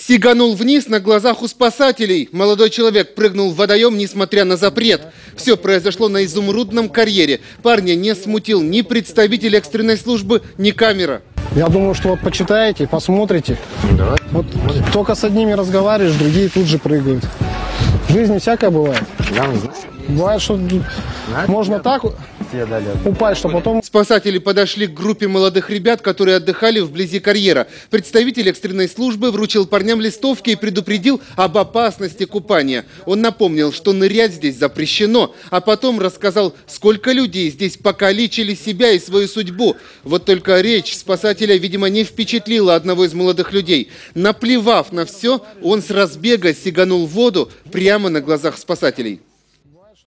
Сиганул вниз на глазах у спасателей. Молодой человек прыгнул в водоем, несмотря на запрет. Все произошло на Изумрудном карьере. Парня не смутил ни представитель экстренной службы, ни камера. Я думаю, что вот почитаете, посмотрите. Да. Вот только с одними разговариваешь, другие тут же прыгают. В жизни всякое бывает. Я не знаю. Бывает, что можно так упасть, что потом... Спасатели подошли к группе молодых ребят, которые отдыхали вблизи карьера. Представитель экстренной службы вручил парням листовки и предупредил об опасности купания. Он напомнил, что нырять здесь запрещено, а потом рассказал, сколько людей здесь покалечили себя и свою судьбу. Вот только речь спасателя, видимо, не впечатлила одного из молодых людей. Наплевав на все, он с разбега сиганул в воду прямо на глазах спасателей.